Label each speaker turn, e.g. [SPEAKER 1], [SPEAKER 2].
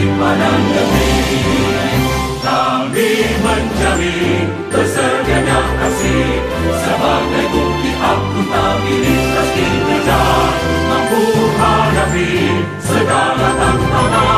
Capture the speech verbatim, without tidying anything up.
[SPEAKER 1] simpanan negeri. Kami menjamin bersedianya kasih sebagai bukti akuntabilitas kinerja, mampu hadapi segala tantangan.